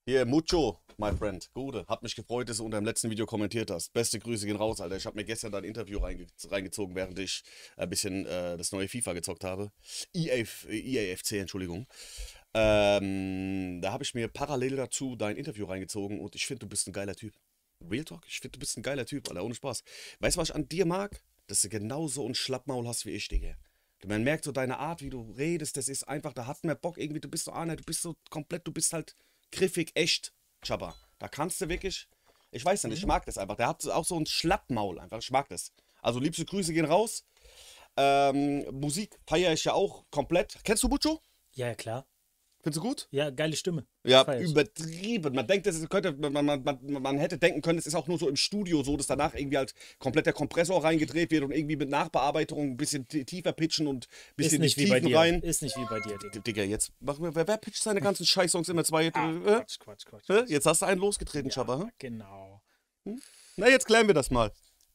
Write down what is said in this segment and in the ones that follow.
Hier, Mucho, my friend. Gute. Hat mich gefreut, dass du unter dem letzten Video kommentiert hast. Beste Grüße gehen raus, Alter. Ich habe mir gestern da ein Interview reingezogen, während ich ein bisschen das neue FIFA gezockt habe. EAFC, Entschuldigung. Da habe ich mir parallel dazu dein Interview reingezogen und ich finde, du bist ein geiler Typ. Real Talk? Ich finde, du bist ein geiler Typ, Alter. Ohne Spaß. Weißt du, was ich an dir mag? Dass du genauso ein Schlappmaul hast wie ich, Digga. Man merkt so deine Art, wie du redest, das ist einfach, da hat man Bock irgendwie, du bist so einer, du bist so komplett, du bist halt griffig, echt, Chaba. Da kannst du wirklich, ich weiß nicht, ich mag das einfach. Der hat auch so ein Schlappmaul einfach, ich mag das. Also liebste Grüße gehen raus. Musik feiere ich ja auch komplett. Kennst du Mucho? Ja, klar. Findest du gut? Ja, geile Stimme. Ja, übertrieben. Man denkt, man hätte denken können, es ist auch nur so im Studio so, dass danach irgendwie halt komplett der Kompressor reingedreht wird und irgendwie mit Nachbearbeitung ein bisschen tiefer pitchen und ein bisschen ist nicht die wie bei Tiefen dir. rein. Ist nicht wie bei dir, Digga. Digga, jetzt machen wir, wer pitcht seine ganzen Scheißsongs immer zwei? Quatsch. Jetzt hast du einen losgetreten, Ja, Chaba. genau. Na, jetzt klären wir das mal.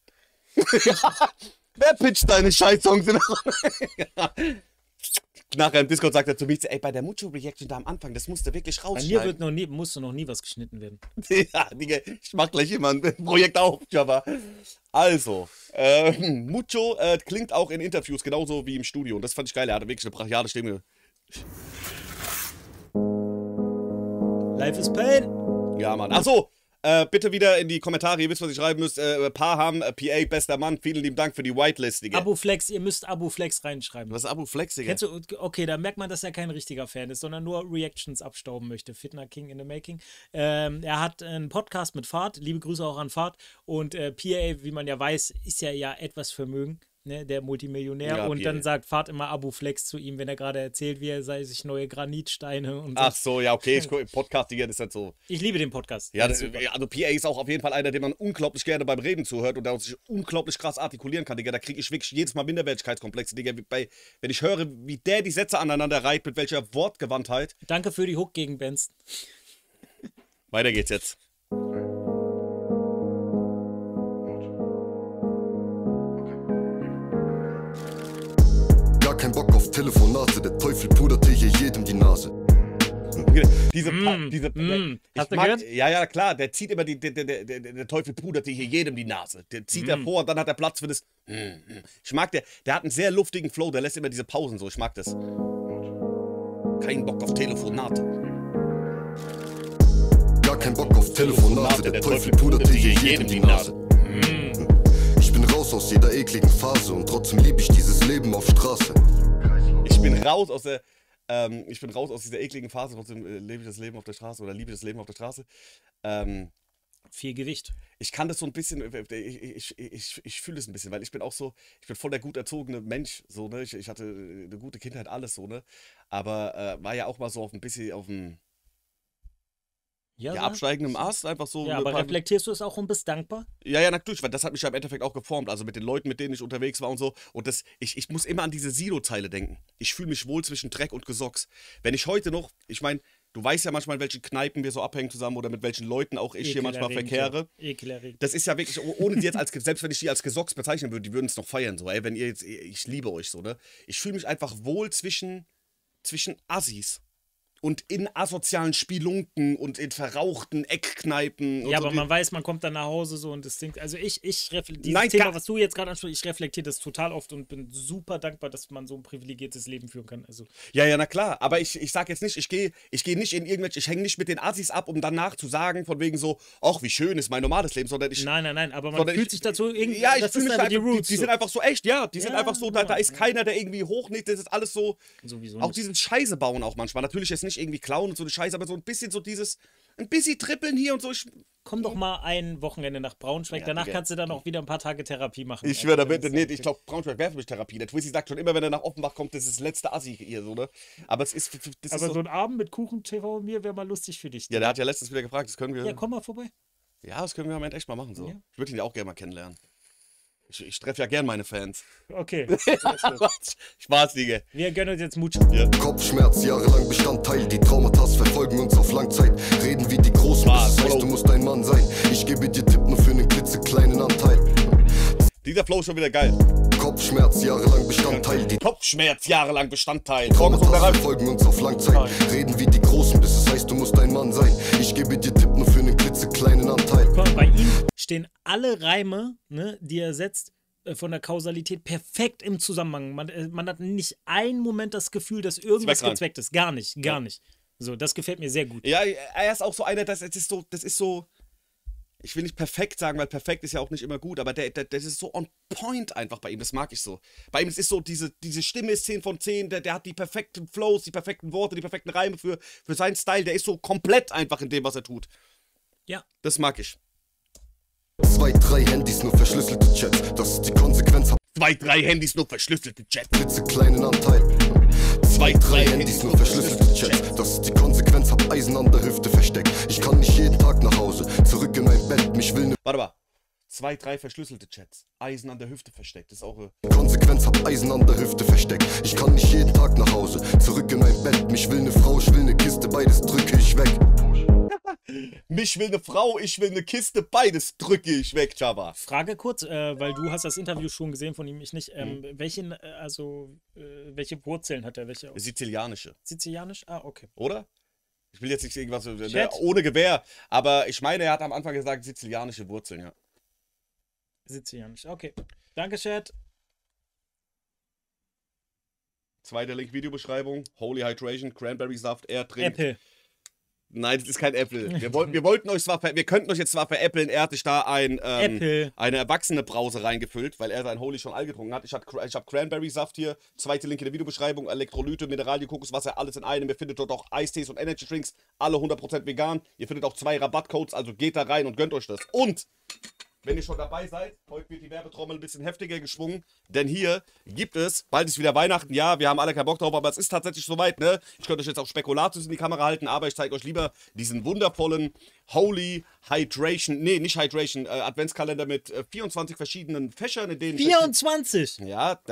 Wer pitcht deine Scheißsongs immer? Nachher im Discord sagt er zu mir, ey, bei der Mucho-Reaction da am Anfang, das musst du wirklich Bei rausschneiden. mir musste noch nie was geschnitten werden. Ja, Digga, ich mach gleich immer ein Projekt auf, Java. Also, Mucho klingt auch in Interviews genauso wie im Studio. Und das fand ich geil. Er hatte wirklich eine brachiale Stimme. Life is pain. Ja, Mann. Achso, bitte wieder in die Kommentare. Ihr wisst, was ihr schreiben müsst. Paham, PA, bester Mann. Vielen lieben Dank für die Whitelist, Digga. Abuflex, ihr müsst Abuflex reinschreiben. Was ist Abuflex, Digga? Kennst du, okay, da merkt man, dass er kein richtiger Fan ist, sondern nur Reactions abstauben möchte. Fitna King in the Making. Er hat einen Podcast mit Fahrt. Liebe Grüße auch an Fahrt. Und PA, wie man ja weiß, ist ja etwas Vermögen. Ne, der Multimillionär, ja, und dann sagt Fahrt immer Abuflex zu ihm, wenn er gerade erzählt, wie er sei sich neue Granitsteine und so. Ach so, ja, okay, Podcast, Digga, das ist halt so. Ich liebe den Podcast. Ja, also PA ist auch auf jeden Fall einer, den man unglaublich gerne beim Reden zuhört und der sich unglaublich krass artikulieren kann, Digga. Da kriege ich wirklich jedes Mal Minderwertigkeitskomplexe, Digga. Wenn ich höre, wie der die Sätze aneinander reiht, mit welcher Wortgewandtheit. Danke für die Hook gegen Benson. Weiter geht's jetzt. Kein Bock auf Telefonate, der Teufel puderte hier jedem die Nase. Hast du gehört? Ja, klar, der zieht immer der Teufel puderte hier jedem die Nase. Der zieht er vor und dann hat er Platz für das. Ich mag der hat einen sehr luftigen Flow, der lässt immer diese Pausen so, ich mag das. Kein Bock auf Telefonate. Gar kein Bock auf Telefonate, der Teufel puderte hier jedem die Nase. Ich bin raus aus jeder ekligen Phase und trotzdem liebe ich dieses Leben auf Straße. Ich bin raus aus dieser ekligen Phase, trotzdem lebe ich das Leben auf der Straße oder liebe ich das Leben auf der Straße. Viel Gewicht. Ich kann das so ein bisschen, ich fühle es ein bisschen, weil ich bin auch so, ich bin voll der gut erzogene Mensch, so, ne, ich hatte eine gute Kindheit, alles so, ne, aber war ja auch mal so auf ein bisschen auf dem absteigenden Ast, einfach so. Ja, aber reflektierst du es auch und bist dankbar? Ja, natürlich, weil das hat mich ja im Endeffekt auch geformt, also mit den Leuten, mit denen ich unterwegs war und so, und ich muss immer an diese Silo-Zeile denken. Ich fühle mich wohl zwischen Dreck und Gesocks. Wenn ich heute noch, ich meine, du weißt ja manchmal, in welchen Kneipen wir so abhängen zusammen oder mit welchen Leuten auch ich hier manchmal verkehre. Ekelerregend. Das ist ja wirklich, ohne die jetzt selbst wenn ich die als Gesocks bezeichnen würde, die würden es noch feiern, so, ey, wenn ihr jetzt, ich liebe euch so, ne? Ich fühle mich einfach wohl zwischen Assis. Und in asozialen Spielunken und in verrauchten Eckkneipen. Ja, so aber man weiß, man kommt dann nach Hause so und das Ding. Also dieses Nein, Thema, was du jetzt gerade ansprichst, ich reflektiere das total oft und bin super dankbar, dass man so ein privilegiertes Leben führen kann. Also. Ja, na klar. Aber ich sag jetzt nicht, ich gehe nicht in irgendwelche, ich hänge nicht mit den Assis ab, um danach zu sagen, von wegen so, ach, wie schön ist mein normales Leben, sondern ich. Nein, aber man fühlt sich dazu irgendwie. Ja, ich das fühle mich einfach einfach, die Roots. die sind einfach so echt, ja. Die sind einfach so, da ist keiner, der irgendwie hochnickt, das ist alles so. Sowieso auch nicht. dieses Scheiße bauen auch manchmal. Natürlich jetzt nicht irgendwie klauen und so eine Scheiße, aber so ein bisschen so dieses, ein bisschen trippeln hier und so. Komm doch mal ein Wochenende nach Braunschweig, danach kannst du dann auch wieder ein paar Tage Therapie machen. Ich schwöre, ich glaube, Braunschweig wäre für mich Therapie. Der Twisty sagt schon immer, wenn er nach Offenbach kommt, das ist das letzte Assi hier, so, ne? Aber es ist, das aber ist so ein Abend mit Kuchen, TV und mir wäre mal lustig für dich. Ja, der hat ja letztens wieder gefragt, das können wir. Ja, komm mal vorbei. Ja, das können wir am Ende echt mal machen, so. Ja. Ich würde ihn ja auch gerne mal kennenlernen. Ich treffe ja gern meine Fans. Okay. Spaß, Digga. Wir gönnen uns jetzt Mucho. Ja. Kopfschmerz, jahrelang Bestandteil, die Traumata verfolgen uns auf Langzeit. Reden wie die Großen, bis es heißt, du musst ein Mann sein. Ich gebe dir Tipp nur für einen klitzekleinen Anteil. Dieser Flow ist schon wieder geil. Kopfschmerz jahrelang Bestandteil. Die Kopfschmerz jahrelang Bestandteil. Kommentare folgen uns auf Langzeit. Reden wie die Großen, bis es heißt, du musst ein Mann sein. Ich gebe dir Tipp nur für einen klitzekleinen Anteil. Guck mal, bei ihm stehen alle Reime, ne, die er setzt, von der Kausalität perfekt im Zusammenhang. Man hat nicht einen Moment das Gefühl, dass irgendwas gezweckt ist. Gar nicht, gar nicht. So, das gefällt mir sehr gut. Ja, er ist auch so einer, das ist so, ich will nicht perfekt sagen, weil perfekt ist ja auch nicht immer gut, aber das ist so on point einfach bei ihm, das mag ich so. Bei ihm ist so, diese Stimme ist 10 von 10, der hat die perfekten Flows, die perfekten Worte, die perfekten Reime für seinen Style, der ist so komplett einfach in dem, was er tut. Ja. Das mag ich. 2, 3 Handys, nur verschlüsselte Chats. Das ist die Konsequenz. 2, 3 Handys, nur verschlüsselte Chats. Klitzekleinen Anteil. 2, 3 Handys, nur verschlüsselte Chats. Das ist die Konsequenz, hab Eisen an der Hüfte versteckt. Ich kann nicht jeden Tag nach Hause, zurück in mein Bett, mich will ne... Warte mal. 2, 3 verschlüsselte Chats. Eisen an der Hüfte versteckt. Das ist auch... Konsequenz, hab Eisen an der Hüfte versteckt. Ich kann nicht jeden Tag nach Hause, zurück in mein Bett. Mich will ne Frau, ich will ne Kiste, beides drücke ich weg. Mich will eine Frau, ich will eine Kiste, beides drücke ich weg, Java. Frage kurz, weil du hast das Interview schon gesehen, von ihm ich nicht. Welche Wurzeln hat er? Welche? Sizilianische. Sizilianisch? Ah, okay. Oder? Ich will jetzt nicht irgendwas ohne Gewehr, aber ich meine, er hat am Anfang gesagt, sizilianische Wurzeln, ja. Sizilianisch, okay. Danke, Chat. Zweiter Link, Videobeschreibung. Holy Hydration, Cranberry Saft, er trinkt. Apple. Nein, das ist kein Apple. Wir könnten euch jetzt zwar veräppeln, er hat sich da eine erwachsene Brause reingefüllt, weil er sein Holy schon all getrunken hat. Ich hab Cranberry-Saft hier, zweite Link in der Videobeschreibung, Elektrolyte, Mineralien, Kokoswasser, alles in einem. Ihr findet dort auch Eistees und Energy Drinks, alle 100% vegan. Ihr findet auch 2 Rabattcodes, also geht da rein und gönnt euch das. Und wenn ihr schon dabei seid, heute wird die Werbetrommel ein bisschen heftiger geschwungen, denn hier gibt es, bald ist wieder Weihnachten, ja, wir haben alle keinen Bock drauf, aber es ist tatsächlich soweit, ne? Ich könnte euch jetzt auch Spekulatius in die Kamera halten, aber ich zeige euch lieber diesen wundervollen Holy Hydration, nee, nicht Hydration, Adventskalender mit 24 verschiedenen Fächern, in denen... 24? Ja,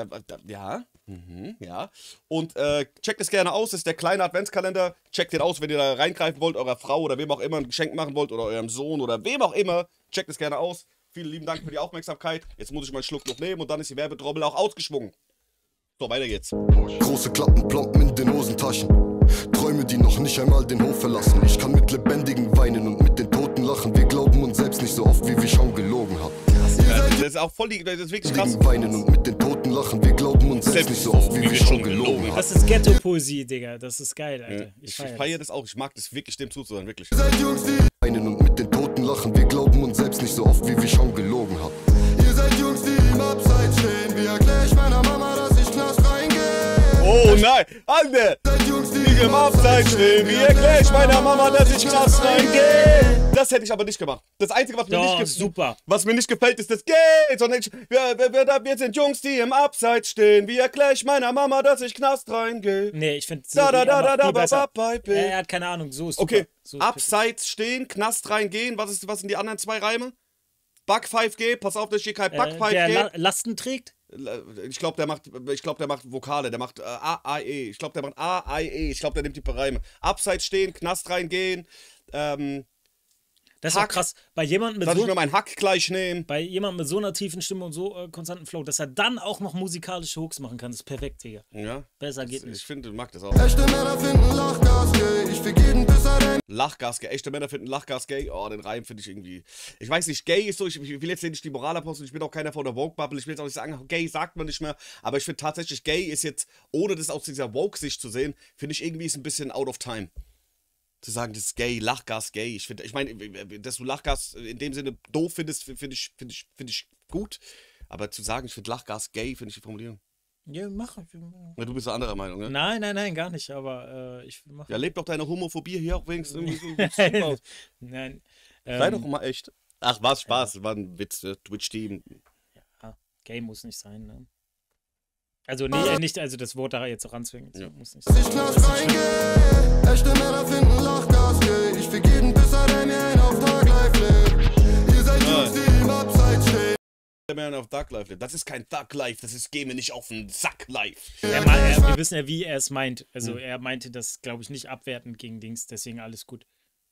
ja. Und checkt es gerne aus, das ist der kleine Adventskalender. Checkt den aus, wenn ihr da reingreifen wollt, eurer Frau oder wem auch immer ein Geschenk machen wollt oder eurem Sohn oder wem auch immer. Checkt es gerne aus. Vielen lieben Dank für die Aufmerksamkeit. Jetzt muss ich meinen Schluck noch nehmen und dann ist die Werbetrommel auch ausgeschwungen. So, weiter geht's. Große Klappen plompen in den Hosentaschen. Träume, die noch nicht einmal den Hof verlassen. Ich kann mit Lebendigen weinen und mit den Toten lachen. Wir glauben uns selbst nicht so oft, wie wir schon gelogen haben. Das ist auch voll, das ist wirklich krass. Weinen und mit den Toten lachen. Wir glauben uns selbst nicht so oft, wie wir schon gelogen haben. Das ist Ghetto-Poesie, Digga. Das ist geil, Alter. Ja, ich feiere das auch. Ich mag das wirklich, dem zuzuhören, wirklich. Weinen und mit den Toten lachen. Wir glauben uns selbst nicht so oft, wie wir schon gelogen haben. Ihr seid Jungs, die im Abseits stehen. Wie erklär ich meiner Mama, dass ich Knast reingehe? Oh nein, Alter! Die im Abseits stehen. Wie erklär ich meiner Mama, dass ich Knast reingehe? Das hätte ich aber nicht gemacht. Das Einzige, was mir nicht gefällt, ist das geht. Sondern wir sind Jungs, die im Abseits stehen. Wie erklär ich meiner Mama, dass ich Knast reingehe? Nee, ich finde er hat keine Ahnung, so ist okay, so Abseits stehen, Knast reingehen. Was sind die anderen 2 Reime? Bug 5G, pass auf, dass ich hier kein Bug 5G. Der Lasten trägt? Ich glaube, der macht Vokale, der macht A, A, E. Ich glaube, der macht A, A, E. Ich glaube, der nimmt die Reime. Abseits stehen, Knast reingehen, das ist auch krass. Bei jemandem mit ich mir meinen Hack gleich nehmen. Bei jemandem mit so einer tiefen Stimme und so konstanten Flow, dass er dann auch noch musikalische Hooks machen kann, ist perfekt, Digga. Ja. Besser geht nicht. Ich finde, mag das auch. Echte Männer finden Lachgas gay. Ich fick jeden Pisser, den Lachgas gay. Echte Männer finden Lachgas gay. Oh, den Reim finde ich irgendwie. Ich weiß nicht, gay ist so. Ich will jetzt nicht die Moral aposteln. Ich bin auch keiner von der Woke-Bubble. Ich will jetzt auch nicht sagen, gay sagt man nicht mehr. Aber ich finde tatsächlich, gay ist jetzt, ohne das aus dieser Woke-Sicht zu sehen, finde ich irgendwie ist ein bisschen out of time. Zu sagen, das ist gay, Lachgas gay. Ich meine, dass du Lachgas in dem Sinne doof findest, finde ich gut. Aber zu sagen, ich finde Lachgas gay, finde ich die Formulierung. Ja, mach. Ja, du bist eine anderer Meinung, ne? Nein, gar nicht. Aber ich mach. Ja, lebt doch deine Homophobie hier auch wenigstens irgendwie so aus. Nein. Sei doch mal echt. Ach, war's Spaß. War ein Witz, Twitch-Team. Ja, gay muss nicht sein, ne? Also nicht, also das Wort da jetzt ranzwingen. Ja. Muss nicht sein. ich Knast reingehe. Echte Männer finden Lachgas gay. Ich fick jeden Pisser, der mir einen auf Tag live lebt. Ihr seid Jungs, die im Abseits stehen. Man auf Thug Life lebt. Das ist kein Thug Life, das ist geh mir nicht auf den Sack Life. Wir wissen ja, wie er es meint. Also er meinte das, glaube ich, nicht abwertend gegen Dings, deswegen alles gut.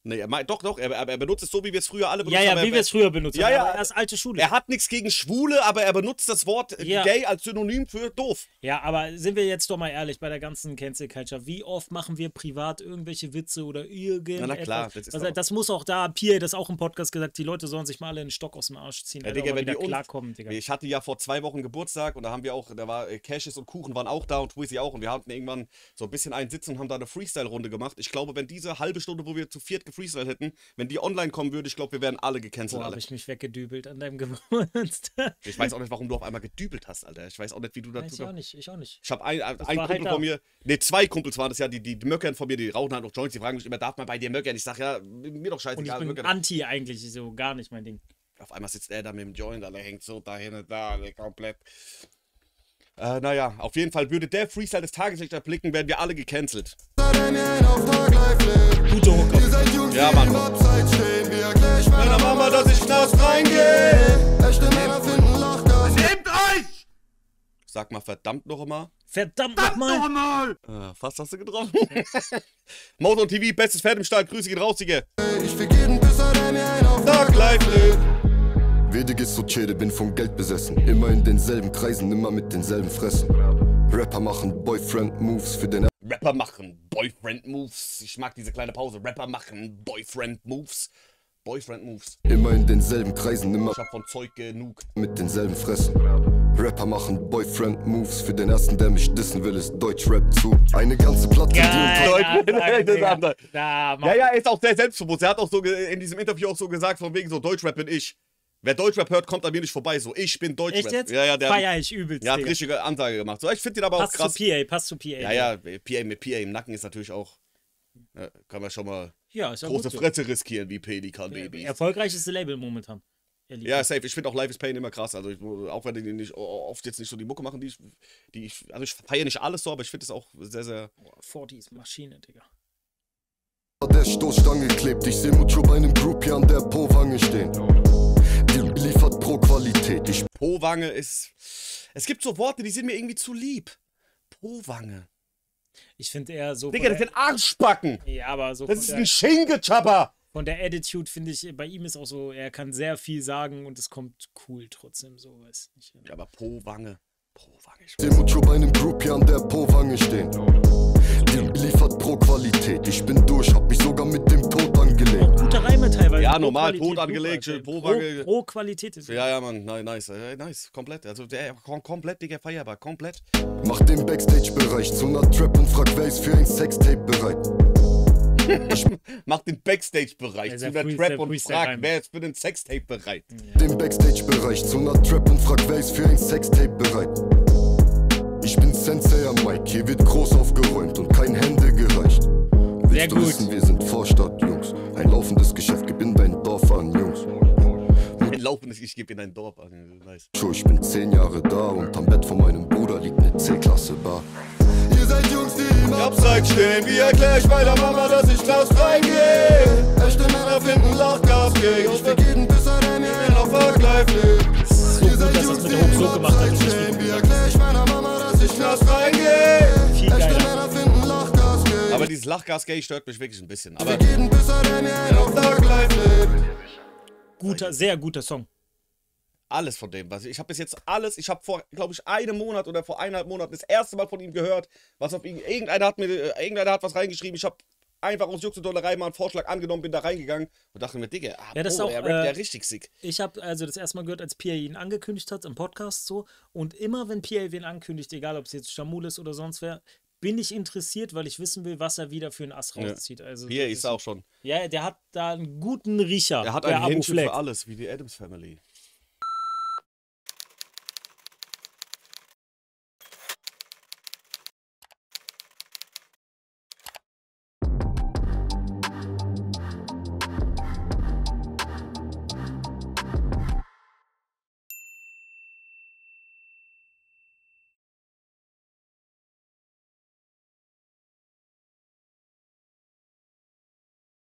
Nee, doch, er benutzt es so, wie wir es früher alle benutzt Ja, haben. wie wir es früher benutzt haben. Ja. Aber er ist alte Schule. Er hat nichts gegen Schwule, aber er benutzt das Wort gay als Synonym für doof. Ja, aber sind wir jetzt doch mal ehrlich bei der ganzen Cancel Culture. Wie oft machen wir privat irgendwelche Witze oder irgendetwas? Na klar, das muss auch da, Pierre hat das auch im Podcast gesagt, die Leute sollen sich mal alle einen Stock aus dem Arsch ziehen. Ja, Alter, Digga, wenn die klarkommen, Digga. Ich hatte ja vor 2 Wochen Geburtstag und da haben wir auch, da war Cashes und Kuchen waren auch da und Twizy auch und wir hatten irgendwann so ein bisschen einen Sitz und haben da eine Freestyle-Runde gemacht. Ich glaube, wenn diese halbe Stunde, wo wir zu viert gefreestyle hätten, wenn die online kommen würde, ich glaube, wir wären alle gecancelt. Boah, habe ich mich weggedübelt an deinem Geburtstag. Ich weiß auch nicht, warum du auf einmal gedübelt hast, Alter. Ich weiß auch nicht, wie du dazu... Ich auch nicht. Ich habe einen Kumpel halt von mir, ne, 2 Kumpels waren das ja, die Möckern von mir, die rauchen halt noch Joints, die fragen mich immer, darf man bei dir möckern? Ich sag, ja, mir doch scheißegal. Und ich bin anti eigentlich, so gar nicht mein Ding. Auf einmal sitzt er da mit dem Joint, Alter, hängt so dahin und da, komplett. Naja, auf jeden Fall würde der Freestyle des Tageslichts erblicken, werden wir alle gecancelt. Gute Hook. Ja, Mann. Meiner Mama, dass ich Knast reingehe. Echte Männer finden Lachgas. Nehmt euch! Sag mal verdammt noch einmal. Verdammt nochmal! Fast hast du getroffen. Motor und TV, bestes Pferd im Stall. Grüße geht raus, Digga. Ich fick jeden Pisser, der mir einen auf Tag live lebt. Wediges Sucede, bin vom Geld besessen. Immer in denselben Kreisen, immer mit denselben Fressen. Rapper machen Boyfriend-Moves für den... Rapper machen Boyfriend-Moves. Ich mag diese kleine Pause. Rapper machen Boyfriend-Moves. Boyfriend-Moves. Immer in denselben Kreisen, immer Ich hab von Zeug genug. mit denselben Fressen. Rapper machen Boyfriend-Moves. Für den ersten, der mich dissen will, ist Deutschrap zu. Eine ganze Platte, Ja, ist auch sehr selbstbewusst. Er hat auch so in diesem Interview auch so gesagt, von wegen so, Deutschrap bin ich. Wer Deutschrap hört, kommt an mir nicht vorbei. So, ich bin Deutschrap. Echt jetzt? Ja, der Feier ich übelst, hat Digga. richtige Ansage gemacht. So, ich finde den aber auch krass. Passt zu PA. Ja, PA mit PA im Nacken ist natürlich auch, kann man schon mal Ja, ist ja große gut so. Fresse riskieren wie Pelikan Baby. Erfolgreichstes Label momentan. Ja, safe. Ich finde auch Life is Pain immer krass. Also, auch wenn die nicht oft jetzt nicht so die Mucke machen, also ich feiere nicht alles so, aber ich finde es auch sehr, sehr. 40 Maschine, Digga. der Stoßstange klebt. Ich seh Mucho bei einem Groupie an der Po-Wange stehen. Die liefert pro Qualität. Ich Po-Wange ist. Es gibt so Worte, die sind mir irgendwie zu lieb. Po-Wange. Ich finde eher so. Digga, das sind Arschbacken. Ja, aber so. Das ist ein Schingetschapper. Von der Attitude finde ich, bei ihm ist auch so, er kann sehr viel sagen und es kommt cool trotzdem, so, weiß nicht. Ja, aber Po-Wange. Po-Wange. seh Mucho bei einem Groupie an der Po-Wange stehen. Die liefert pro Qualität. Ich bin durch, hab mich sogar mit dem Tod angelegt. Gute Reime teilweise. Ja, Pro normal, Qualität, Tod angelegt, super, Po-Wange. Pro Qualität ist Ja, Mann, nice, nice, komplett. Also der komplett, Digga, feierbar, komplett. Mach den Backstage-Bereich zu einer Trap und frag, wer ist für ein Sextape bereit. Mach den Backstage-Bereich Ja, zu der der Trap und Freestyle frag, rein. wer ist für den Sextape bereit. Den Backstage-Bereich zu einer Trap und frag, wer ist für ein Sextape bereit. Ich bin Sensei am Mic, hier wird groß aufgeräumt und kein Hände gereicht. Sehr Willst du gut. wissen, wir sind Vorstadt-Jungs. Ein laufendes Geschäft, gib in dein Dorf an, Jungs. Ein laufendes, ich gebe in ein Dorf an. Nice. Ich bin 10 Jahre da und am Bett von meinem Bruder liegt eine C-Klasse-Bar. Ihr seid Jungs, die im Abseits stehen, wie erklär ich meiner Mama, dass ich Klaus reingehe? Echte Männer finden Lachgas gay. Ich fick jeden Pisser, der mir einen auf Vergleich legt. so gut, dass das mit der Hook so gemacht hat. Und nicht Wie erklär ich meiner Mama, dass ich Knast reingehe? viel Echte geiler. Männer finden Lachgas gay. Aber dieses Lachgas-Gay stört mich wirklich ein bisschen. Aber Fick jeden Pisser, der mir einen auf Vergleich legt. Sehr guter Song. alles von dem, ich habe bis jetzt alles, ich habe vor, glaube ich, einem Monat oder vor 1,5 Monaten das erste Mal von ihm gehört, was auf ihn, irgendeiner hat was reingeschrieben, ich habe einfach aus Jux und Dollerei mal einen Vorschlag angenommen, bin da reingegangen und dachte mir, Digga, Ja, das ist auch, er rappt ja richtig sick. Ich habe also das erste Mal gehört, als PA ihn angekündigt hat im Podcast so. Und immer wenn PA wen ankündigt, egal ob es jetzt Shamul ist oder sonst wer, bin ich interessiert, weil ich wissen will, was er wieder für einen Ass rauszieht. Also, PA ist auch schon. Ja, der hat da einen guten Riecher. Er hat der ein Händchen Fleck. für alles, wie die Addams Family.